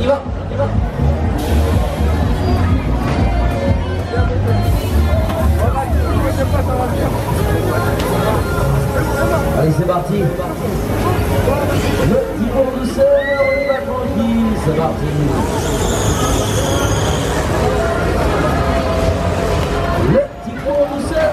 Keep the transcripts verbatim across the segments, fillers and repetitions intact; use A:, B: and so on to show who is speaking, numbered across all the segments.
A: y va, on y va. Allez, c'est parti. Le petit pont douceur, on y va tranquille, c'est parti. Le petit pont douceur.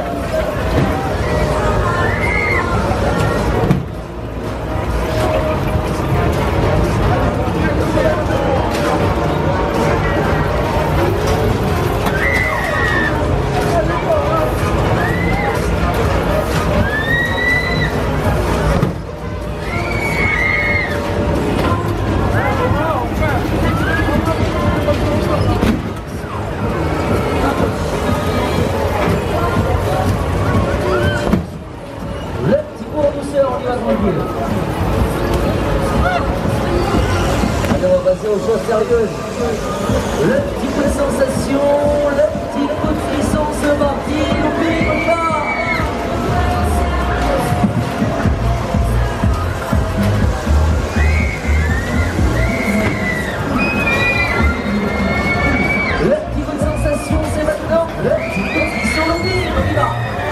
A: Allez, on va passer aux choses sérieuses. Le petit coup de sensation, le petit coup de frisson, c'est parti, oublie comme ça. Le petit coup de sensation, c'est maintenant. Le petit coup de frisson, oublie, on y va.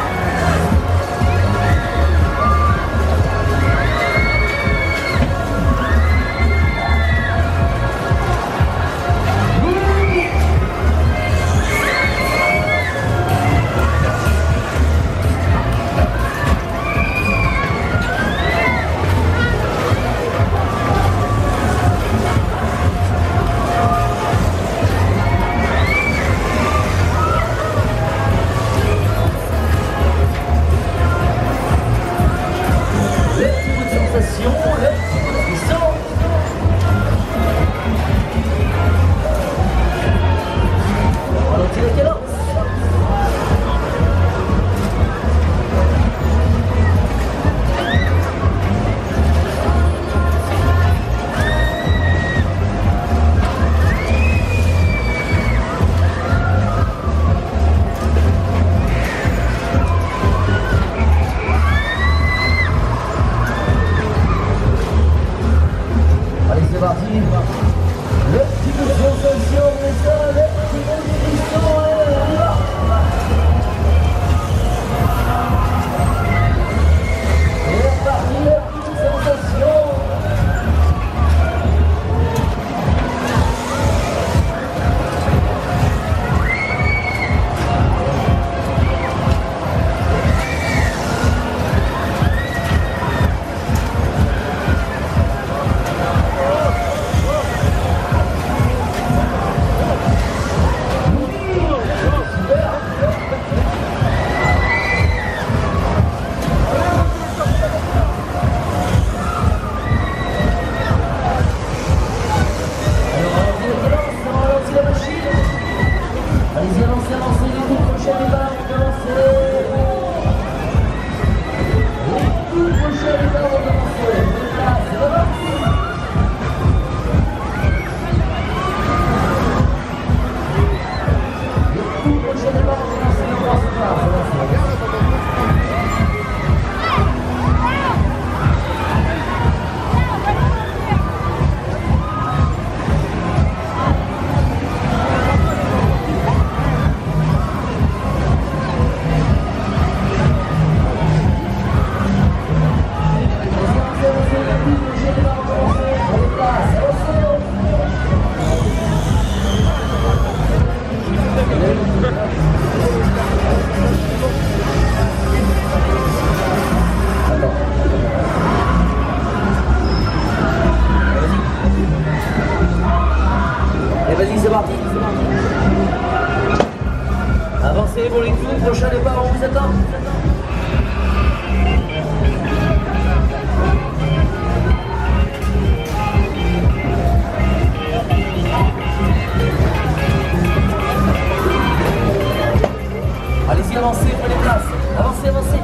A: Le petit coup de sensation, mais ça, le petit coup de frisson, et on y va. Et c'est parti, le petit coup de sensation. Allez-y, avancez, avancez, les coups prochains départs, avancez. Les coups prochains départs, avancez. Là, c'est bon. Les coups prochains départs, avancez, avancez, avancez. Et vas-y, c'est parti. Avancez pour les coups, prochain départ, on vous attend. Allez-y, avancez, prenez place. Avancez, avancez.